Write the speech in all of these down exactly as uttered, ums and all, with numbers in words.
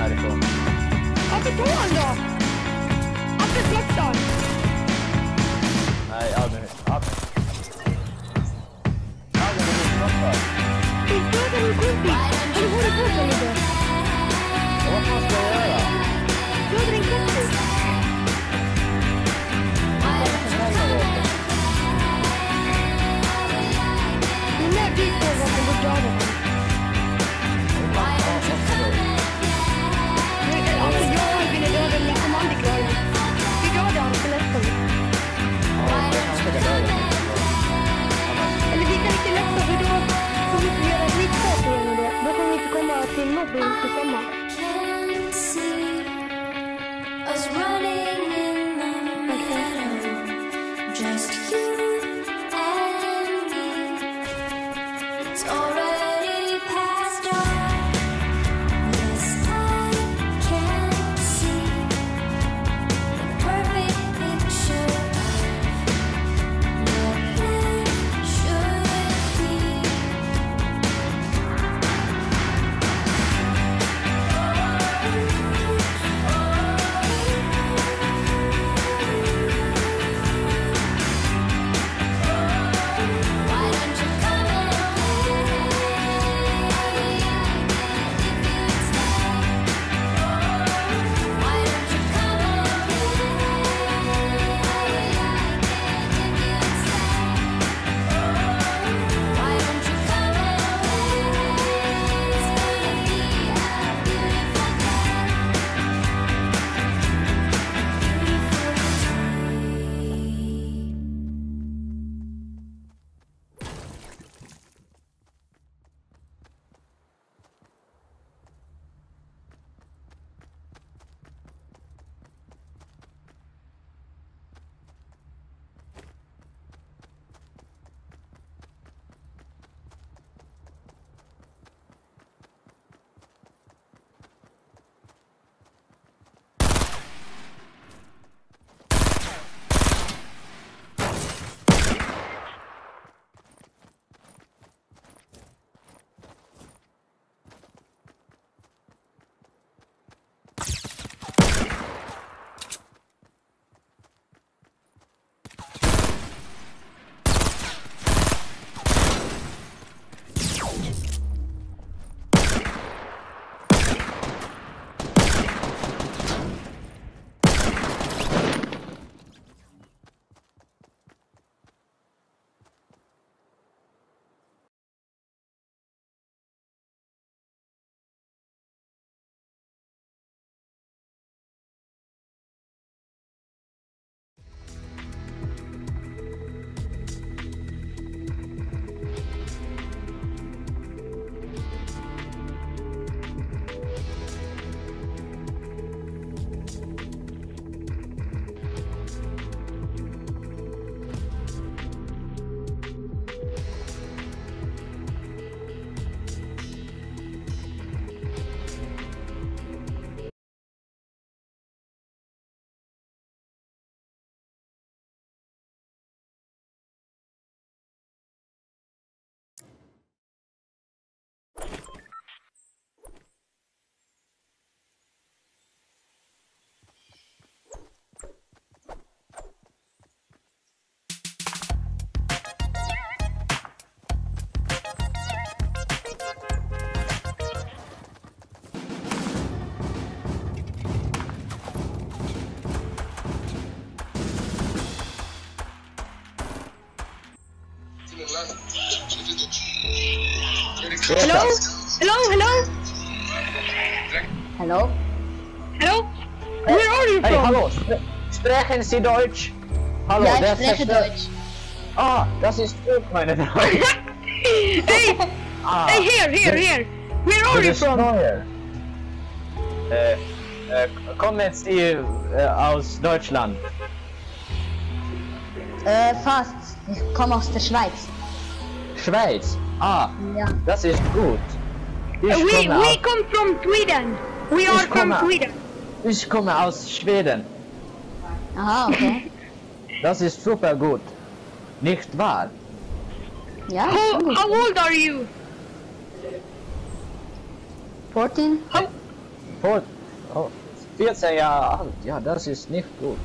härifrån. Varför tog han då? Varför släppte han? Nej, Albin. Albin. Albin, du är stoppad. Du dödade min kompis. Vad håller du på med nu då? Vad fan ska jag göra? Dödade din kompis. Det är mer tid på vad som går döda honom. Alltså jag ville döda den, jag kommer aldrig klara det. Vi dödade honom för lätt. Eller vi kan inte lätta för då kommer vi inte göra ett nytt sätt på det. Då kommer vi inte komma till mobbing tillsammans. Hello? Hello? Hello? Hello? Hello? Where are you Hey, from? hallo, spre sprechen Sie Deutsch? Hallo, Ja, ich der spreche Verstör- Deutsch. Ah, das ist gut, meine Damen. Hey! Ah, Hey, here, here, here! Where are you from? Destroyer. Äh, äh, kommen Sie äh, aus Deutschland? Äh, fast. Ich komme aus der Schweiz. Schweiz? Ah, Ja. das ist gut. Ich We, komme, we aus, come from Sweden. We are Ich from komme- Sweden. ich komme aus Schweden. Aha, okay. Das ist super gut. Nicht wahr? Ja, How, schon gut. how old are you? fourteen? How, Vor Oh, viel säger allt. Ja, das ist nicht gut.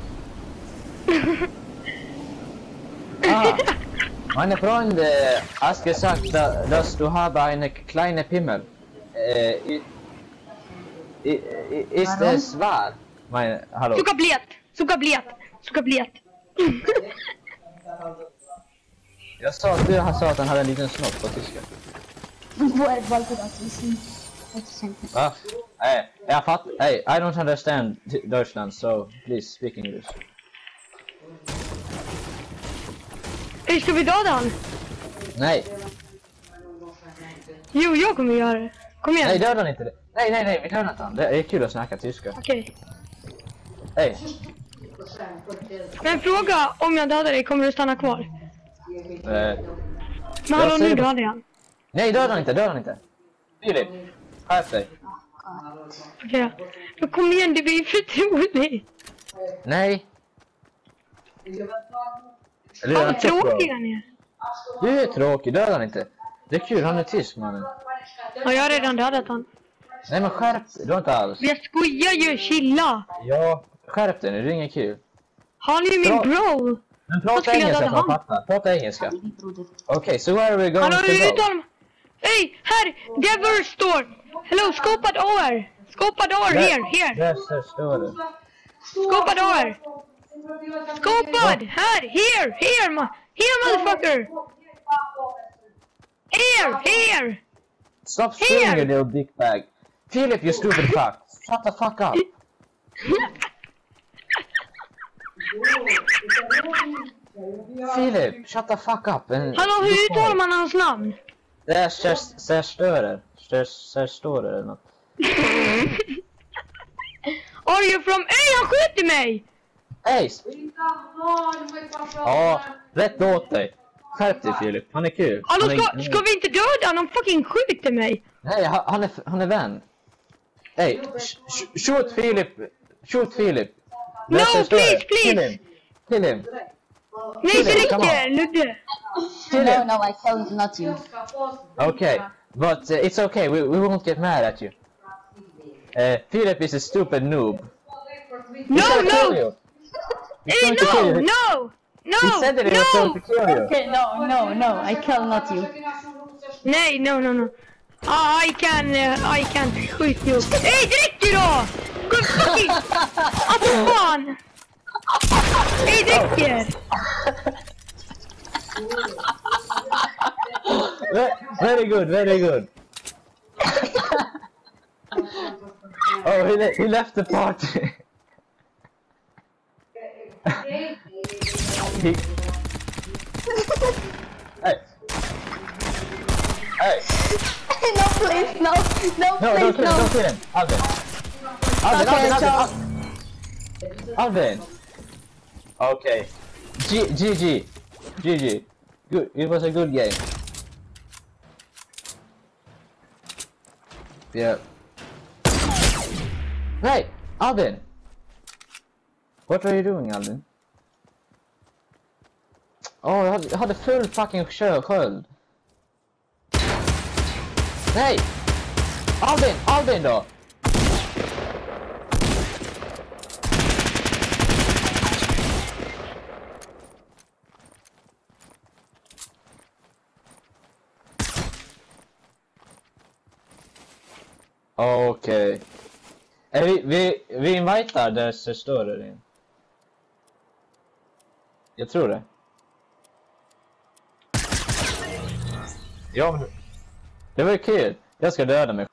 Ah, meine Freunde, hast gesagt, da, dass du habe eine kleine Pimmel. Äh, i, i, i, ist Warum? es wahr? Meine, hallo. Suka blet, suka blet, suka blet. Jag sa att du har sagt att han hade en liten snopp på tyska. Wo är Balkon? Va? Hey, jag fattar. Hey, I don't understand Deutschland, so please speak English. Hur ska vi döda han? Nej, Jo, jag kommer göra det. Kom igen. nej döda inte det. Nej, nej, nej, vi dödar inte han. Det är kul att snacka tyska. Okej. Hej. Men fråga om jag dödar dig, kommer du stanna kvar? Eh, Men hallå, säger nu bara- dödar jag han. nej, döda inte, döda inte. Filip, skärp dig. Okej. Men kom igen, det blir för troligt. Nej. Eller, Vad han är tjock, bra. tråkig han är. Du är tråkig, döda han inte. Det är kul, han är tysk, mannen. Ja, jag har redan dödat han. Nej, men skärp dig, du har inte alls. Jag skojar ju, chilla. Ja, skärp dig nu, det är inget kul. Han är ju min Bra. bro. Men Vad prata skulle jag engelska döda så jag han? fattar. Prata engelska. Okej, so where are we going Han har to ju go? uttalat... Hej, här! Devil store! Hello, skopad år! Skopad år, here, here! Där där står det. Skopad år! Skopad! Här, here, here, ma here, motherfucker! Here, here! Stop Here. screaming, you little dickbag. Philip, you stupid fuck. Shut the fuck up. Philip, shut the fuck up. And Hallå, hur uttalar man hans namn? Det är Särstörer. Särstörer eller något. Are you from... Ey, han skjuter mig! Hej! Ja, rätt åt dig. Skärp dig, Philip. Han är kul. Hallå, Han är- ska, ska vi inte döda han? Han fucking skjuter mig! Nej, han han är, han är vän. Hej, sh- sh- shoot Philip. Shoot Philip. No, Där står det. please, please. Kill him. Kill him. Nej, Kill så him, come räcker, Ludde! Kill No, him. no, I killed not you. Okay, but uh, it's okay. We, we won't get mad at you. Uh, Philip is a stupid noob. He's No, gonna kill no! you. He's Hey, going to kill no, you. no! He No, said that he was going to no! kill you. Okay, no, no, no, I killed not you. Nej, no, no, no. Ah, I can, uh, I can skjuta you. Hej, det räcker då! Gå fucking... Alltså fan! Hej, det räcker! Ve- Very good, very good. Oh, he, le he left the party. he... Hey. Hey. No, please, no, no, No, don't please, kill him, no. don't kill him. Alvin. Alvin, Okay, Alvin, so- Alvin, Alvin. Alvin. Okay. G G G. G G. Good. It was a good game. Yeah. Hey, Alvin. What are you doing, Alvin? Oh, jag hade, jag hade full fucking kö- sköld. Nej! Alvin! Alvin då! Okej. Okay. Vi, vi, vi invitar dess större in. Jag tror det. Ja, men... Det var ju kul. Jag ska döda mig.